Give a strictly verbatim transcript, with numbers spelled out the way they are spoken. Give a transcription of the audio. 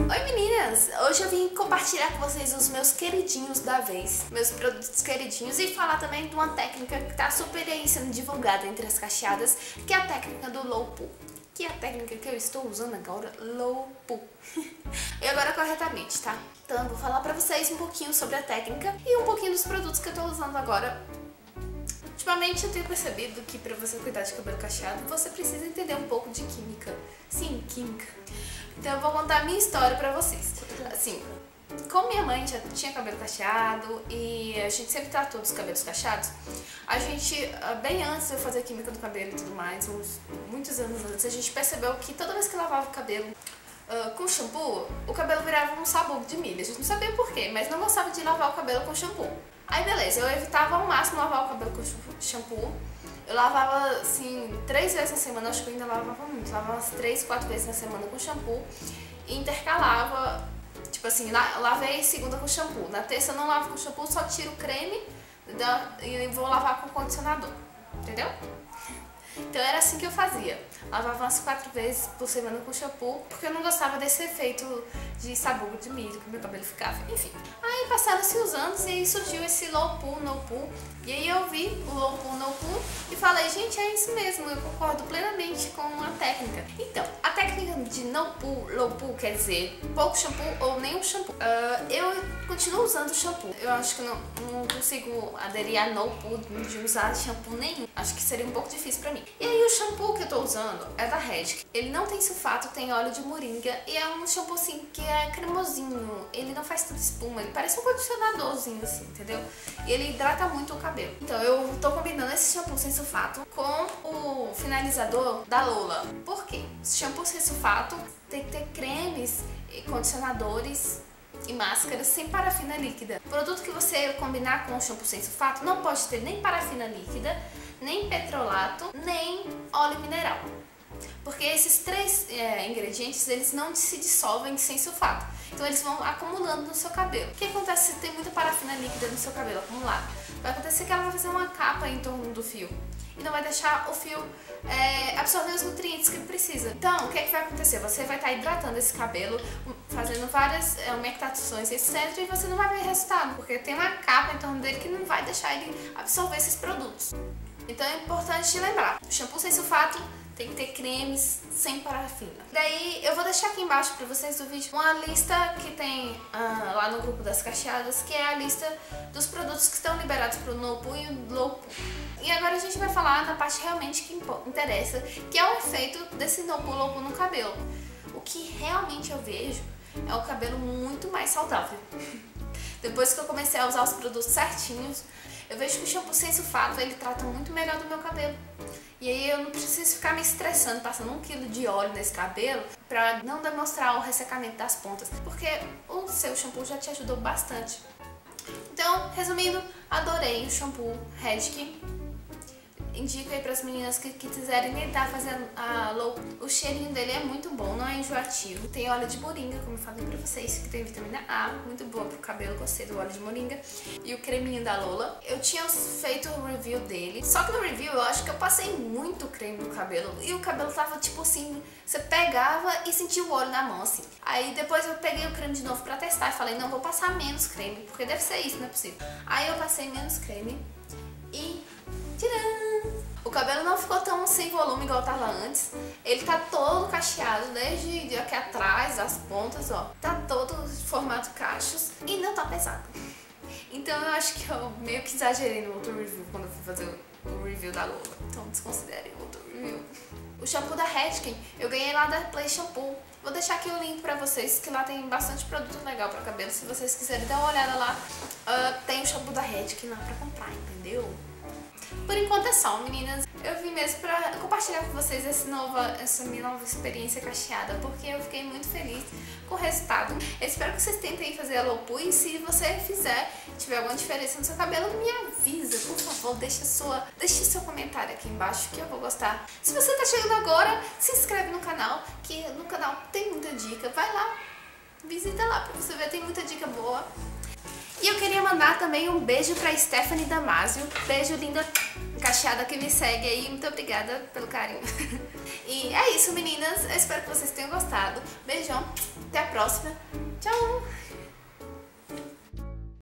Oi meninas! Hoje eu vim compartilhar com vocês os meus queridinhos da vez, meus produtos queridinhos, e falar também de uma técnica que tá super aí sendo divulgada entre as cacheadas, que é a técnica do low pull, que é a técnica que eu estou usando agora, low pull. E agora corretamente, tá? Então eu vou falar pra vocês um pouquinho sobre a técnica e um pouquinho dos produtos que eu tô usando agora. Ultimamente eu tenho percebido que para você cuidar de cabelo cacheado, você precisa entender um pouco de química. Sim, química. Então eu vou contar a minha história pra vocês. Assim, como minha mãe já tinha cabelo cacheado e a gente sempre tratou dos cabelos cacheados, a gente, bem antes de eu fazer química do cabelo e tudo mais, uns, muitos anos antes, a gente percebeu que toda vez que lavava o cabelo uh, com shampoo, o cabelo virava um sabugo de milho. A gente não sabia porquê, mas não gostava de lavar o cabelo com shampoo. Aí beleza, eu evitava ao máximo lavar o cabelo com shampoo. Eu lavava assim três vezes na semana, acho que eu ainda lavava muito, lavava umas três, quatro vezes na semana com shampoo e intercalava, tipo assim, lavei segunda com shampoo, na terça eu não lavo com shampoo, só tiro o creme e vou lavar com condicionador, entendeu? Então era assim que eu fazia, lavava umas quatro vezes por semana com shampoo, porque eu não gostava desse efeito de sabugo de milho que meu cabelo ficava, enfim. Aí passaram-se os anos e aí surgiu esse low pull, no pull, e aí eu vi o low pull, no pull e falei, gente, é isso mesmo, eu concordo plenamente com a técnica. Então, a técnica de no pull, low pull quer dizer pouco shampoo ou nenhum shampoo. Uh, eu continuo usando shampoo, eu acho que não, não consigo aderir a no pull de usar shampoo nenhum, acho que seria um pouco difícil pra mim. E aí o shampoo que eu tô usando é da Redken. Ele não tem sulfato, tem óleo de moringa e é um shampoo assim que é cremosinho. Ele não faz tanta espuma, ele parece um condicionadorzinho assim, entendeu? E ele hidrata muito o cabelo. Então eu tô combinando esse shampoo sem sulfato com o finalizador da Lola. Por quê? Shampoo sem sulfato tem que ter cremes e condicionadores e máscaras sem parafina líquida. O produto que você combinar com o shampoo sem sulfato não pode ter nem parafina líquida, nem petrolato, nem óleo mineral. Porque esses três é, ingredientes, eles não se dissolvem sem sulfato. Então eles vão acumulando no seu cabelo. O que acontece se tem muita parafina líquida no seu cabelo acumulada? Vai acontecer que ela vai fazer uma capa em torno do fio e não vai deixar o fio é, absorver os nutrientes que precisa. Então, o que, é que vai acontecer? Você vai estar hidratando esse cabelo, fazendo várias é, umectações, etcétera. E você não vai ver resultado, porque tem uma capa em torno dele que não vai deixar ele absorver esses produtos. Então é importante te lembrar, o shampoo sem sulfato tem que ter cremes sem parafina. Daí eu vou deixar aqui embaixo para vocês do vídeo uma lista que tem uh, lá no grupo das cacheadas, que é a lista dos produtos que estão liberados para o no pull e o low pull. E agora a gente vai falar na parte realmente que interessa, que é o efeito desse no pull, low pull no cabelo. O que realmente eu vejo é o cabelo muito mais saudável. Depois que eu comecei a usar os produtos certinhos, eu vejo que o shampoo sem sulfato, ele trata muito melhor do meu cabelo. E aí eu não preciso ficar me estressando, passando um quilo de óleo nesse cabelo pra não demonstrar o ressecamento das pontas, porque o seu shampoo já te ajudou bastante. Então, resumindo, adorei o shampoo Redken. Indico aí para as meninas que, que quiserem tentar fazer a low. O cheirinho dele é muito bom, não é enjoativo. Tem óleo de moringa, como eu falei pra vocês, que tem vitamina A, muito boa pro cabelo, gostei do óleo de moringa. E o creminho da Lola. Eu tinha feito o review dele, só que no review eu acho que eu passei muito creme no cabelo. E o cabelo tava tipo assim, você pegava e sentia o óleo na mão, assim. Aí depois eu peguei o creme de novo pra testar e falei, não, vou passar menos creme, porque deve ser isso, não é possível. Aí eu passei menos creme e... tcharam! O cabelo não ficou tão sem volume igual tava antes. Ele tá todo cacheado, desde aqui atrás, as pontas, ó. Tá todo formato cachos e não tá pesado. Então eu acho que eu meio que exagerei no outro review quando eu fui fazer o review da Lola. Então desconsiderem o outro review. O shampoo da Redken eu ganhei lá da Play Shampoo. Vou deixar aqui o link pra vocês, que lá tem bastante produto legal pra cabelo. Se vocês quiserem dar uma olhada lá, uh, tem o shampoo da Redken lá pra comprar, entendeu? Por enquanto é só, meninas. Eu vim mesmo pra compartilhar com vocês essa, nova, essa minha nova experiência cacheada, porque eu fiquei muito feliz com o resultado. Eu espero que vocês tentem fazer a low pull e se você fizer, tiver alguma diferença no seu cabelo, me avisa, por favor, deixa, sua, deixa seu comentário aqui embaixo que eu vou gostar. Se você tá chegando agora, se inscreve no canal, que no canal tem muita dica. Vai lá, visita lá pra você ver, tem muita dica boa. E eu queria mandar também um beijo pra Stephanie Damasio. Beijo, linda cacheada que me segue aí. Muito obrigada pelo carinho. E é isso, meninas. Eu espero que vocês tenham gostado. Beijão. Até a próxima. Tchau!